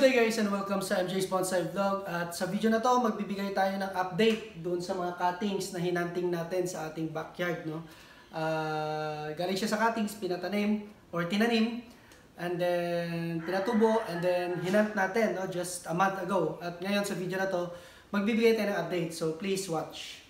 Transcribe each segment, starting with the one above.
Good day guys and welcome sa MJ's Bonsai Vlog. At sa video na to, magbibigay tayo ng update doon sa mga cuttings na hinanting natin sa ating backyard. No? Galing siya sa cuttings, pinatanim or tinanim, and then pinatubo, and then hinant natin just a month ago. At ngayon sa video na to, magbibigay tayo ng update. So please watch.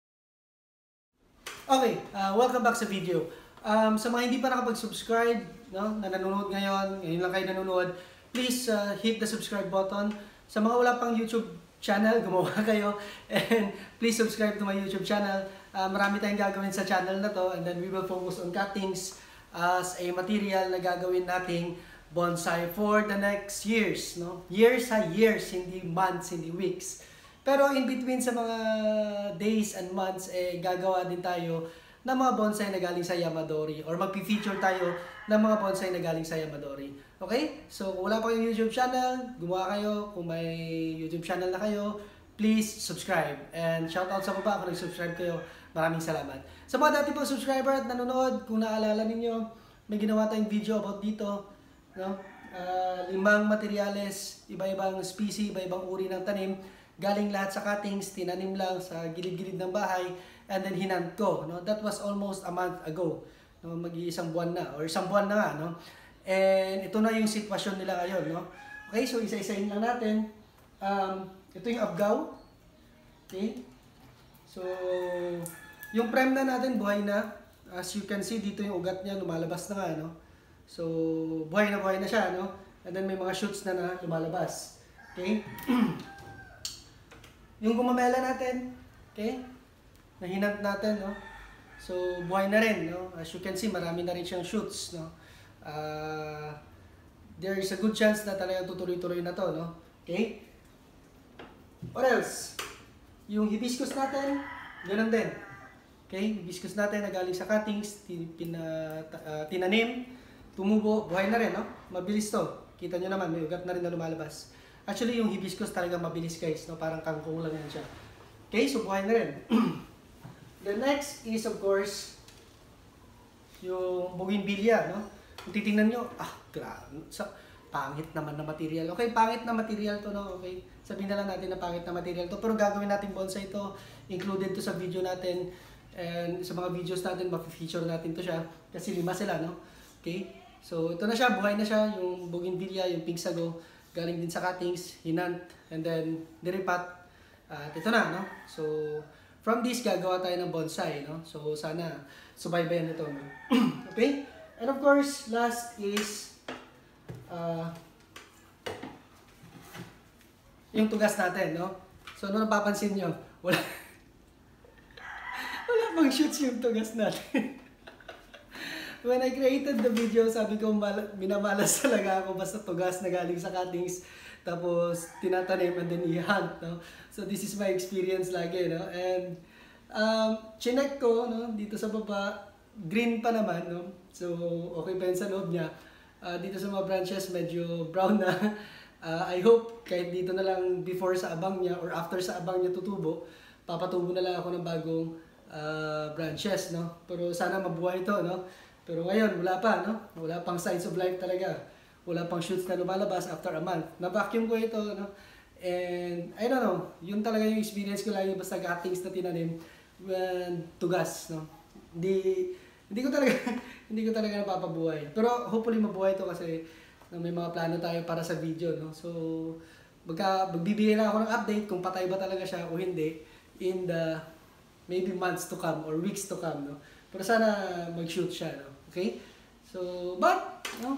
Okay, welcome back sa video. Sa mga hindi pa nakapag-subscribe, na nanonood ngayon lang kayo nanonood, please hit the subscribe button. Sa mga wala pang YouTube channel, gumawa kayo. And please subscribe to my YouTube channel. Marami tayong gagawin sa channel na to. And then we will focus on cuttings as a material na gagawin nating bonsai for the next years. No? Years, hindi months, hindi weeks. Pero in between sa mga days and months, gagawa din tayo ng mga bonsai na galing sa Yamadori, or magpi-feature tayo ng mga bonsai na galing sa Yamadori. Okay? So, kung wala pa kayong YouTube channel, gumawa kayo. Kung may YouTube channel na kayo, please subscribe. And shoutout sa baba kung nag-subscribe kayo. Maraming salamat. Sa mga dati pang subscriber at nanonood, kung naalala ninyo, may ginawa tayong video about dito. No? 5 materyales, iba-ibang species, iba-ibang uri ng tanim. Galing lahat sa cuttings, tinanim lang sa gilid-gilid ng bahay, and then hinant ko. No? That was almost a month ago. No? Mag-iisang buwan na, or isang buwan na nga. No? And ito na yung sitwasyon nila ngayon. No? Okay, so isa-isahin lang natin. Ito yung abgaw. Okay? So, yung prem na natin, buhay na. As you can see, dito yung ugat niya, lumalabas na nga. No? So, buhay na siya. No? And then may mga shoots na lumalabas. Okay? Yung gumamela natin, okay? Nahinant natin, no? So, buhay na rin, no? As you can see, marami na rin siyang shoots, no? There is a good chance na talagang tutuloy-tuloy na to, no? Okay? What else? Yung hibiscus natin, ganoon din. Okay? Hibiscus natin na galing sa cuttings, tinanim, tumubo, buhay na rin, no? Mabilis to. Kita nyo naman, may ugat na rin na lumalabas. Actually, yung hibiscus talaga mabilis guys, no? Parang kangkong lang yan siya. Okay, so buhay na rin. The next is of course, yung bougainvillea, no? Kung titingnan nyo, grabe, pangit naman na material. Okay, pangit na material to, no? Okay, sabihin na lang natin na pangit na material to. Pero gagawin natin bonsai to, included to sa video natin. And sa mga videos natin, ma-feature natin to siya. Kasi 5 sila, no? Okay, so ito na siya, buhay na siya. Yung bougainvillea, yung pink sago. Galing din sa cuttings, hinant, and then niripat. At ito na, no? So, from this, gagawa tayo ng bonsai, no? So, sana subaybayan ito, no? Okay? And of course, last is yung tugas natin, no? So, ano napapansin nyo? Wala pang shoots yung tugas natin. When I created the video, sabi ko minamalas talaga ako basta tugas na galing sa cuttings, tapos tinatanim and then i-hunt, no? So this is my experience lagi, no? And chinek ko, no, dito sa baba, green pa naman, no? So okay pa yun sa loob niya. Dito sa mga branches medyo brown na. I hope kahit dito na lang before sa abang niya or after sa abang niya tutubo, papatubo na lang ako ng bagong branches, no? Pero sana mabuhay ito, no? Pero ngayon, wala pa, no? Wala pang signs of life talaga. Wala pang shoots na lumalabas after a month. Na-vacuum ko ito, no? And, I don't know, yun talaga yung experience ko lagi basta cuttings na tinanim when tugas, no? Hindi ko talaga napapabuhay. Pero hopefully mabuhay ito kasi may mga plano tayo para sa video, no? So, magbibigay na ako ng update kung patay ba talaga siya o hindi in the maybe months to come or weeks to come, no? Pero sana mag-shoot siya, no? Okay? So, but, no,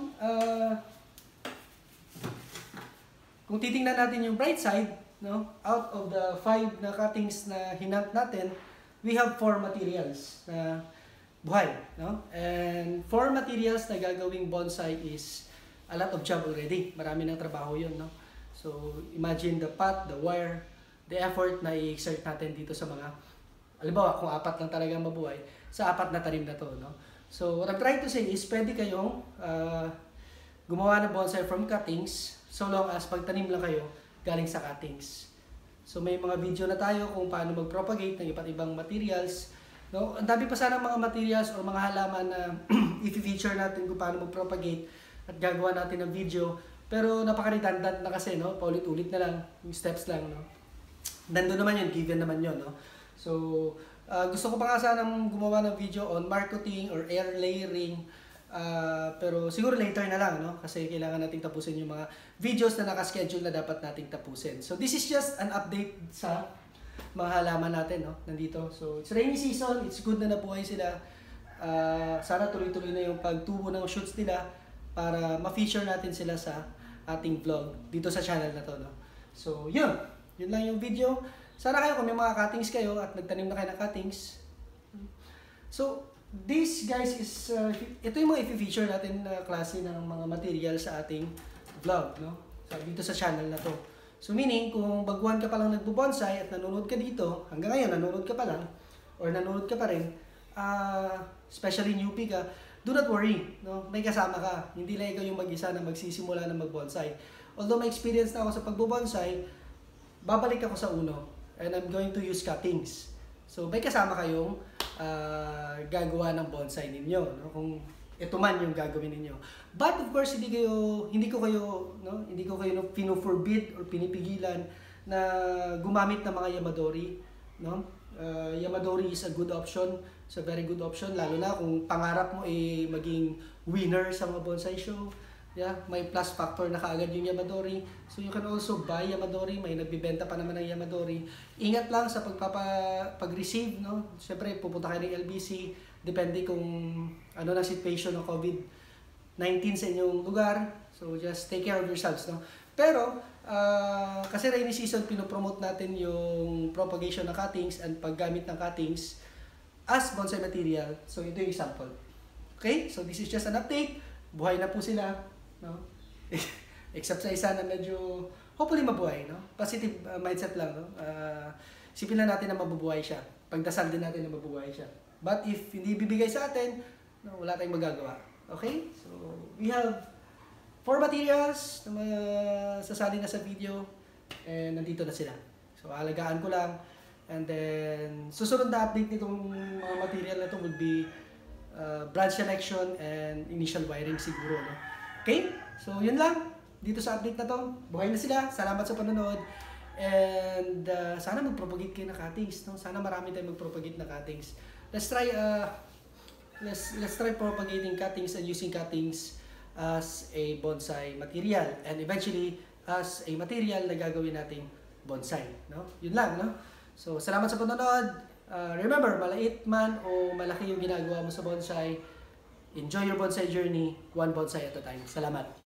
kung titingnan natin yung bright side, no, out of the 5 na cuttings na hinant natin, we have 4 materials na buhay, no? And 4 materials na gagawing bonsai is a lot of job already. Marami ng trabaho yun, no? So, imagine the pot, the wire, the effort na i-exert natin dito sa mga, halimbawa, kung 4 lang talaga mabuhay, sa 4 na tanim na to, no? So, what I'm trying to say is, pwede kayong gumawa ng bonsai from cuttings, so long as pagtanim lang kayo galing sa cuttings. So, may mga video na tayo kung paano mag-propagate ng iba't ibang materials, no? Ang dami pa sana mga materials o mga halaman na i-feature natin kung paano mag-propagate at gagawa natin ng video Pero napaka-redundant na kasi, no? Paulit-ulit na lang, yung steps lang, no? Nandun naman yun, given naman yun, no? So, gusto ko pa nga sanang gumawa ng video on marketing or air layering. Pero siguro later na lang, no? Kasi kailangan nating tapusin yung mga videos na nakaschedule na dapat nating tapusin. So, this is just an update sa mga halaman natin, no? Nandito. So, it's rainy season. It's good na nabuhay sila. Sana tuloy-tuloy na yung pagtubo ng shoots nila para ma-feature natin sila sa ating vlog dito sa channel na to, no? So, yun. Yun lang yung video. Sana kayo kung may mga cuttings kayo at nagtanim na kayo ng cuttings. So, this guys is, ito yung mga i-feature natin na klase ng mga material sa ating vlog, no? So, dito sa channel na to. So, meaning, kung baguhan ka pa lang nagbo-bonsai at nanonood ka dito, hanggang ngayon nanonood ka pa lang, or nanonood ka pa rin, especially newbie ka, do not worry, no? May kasama ka. Hindi lang ikaw yung mag-isa na magsisimula na mag-bonsai. Although may experience na ako sa pagbo-bonsai, babalik ako sa uno. And I'm going to use cuttings. So, may kasama kayong gagawa ng bonsai ninyo, no? Kung ito man yung gagawin ninyo. But of course, hindi ko kayo pino-forbid or pinipigilan na gumamit ng mga yamadori, no? Yamadori is a good option. It's a very good option, lalo na kung pangarap mo ay maging winner sa mga bonsai show. Yeah, may plus factor na kaagad yung yamadori. So you can also buy yamadori, may nagbibenta pa naman ng yamadori. Ingat lang sa pag-receive, no? Siyempre pupunta kayo ng LBC, depende kung ano na situation ng COVID-19 sa inyong lugar. So just take care of yourselves, no? Pero kasi rainy season, pinopromote natin yung propagation ng cuttings and paggamit ng cuttings as bonsai material. So ito yung example. Okay? So this is just an update. Buhay na po sila, no? Except sa isa na medyo hopefully mabuhay, no? Positive mindset lang, no? Isipin lang natin na mabubuhay siya. Pagdasal din natin na mabubuhay siya. But if hindi bibigay sa atin, no, wala tayong magagawa. Okay? So we have 4 materials na sasali na sa video and nandito na sila. So alagaan ko lang. And then, susunod na update nitong mga material na ito would be branch selection and initial wiring siguro, no? Okay? So, yun lang. Dito sa update na to. Buhay na sila. Salamat sa panonood. And sana mag-propagate kayo ng cuttings, no? Sana marami tayong mag-propagate ng cuttings. Let's try propagating cuttings and using cuttings as a bonsai material. And eventually, as a material na gagawin nating bonsai, no? Yun lang, no? So, salamat sa panonood. Remember, malait man o malaki yung ginagawa mo sa bonsai, enjoy your bonsai journey, one bonsai at a time. Salamat.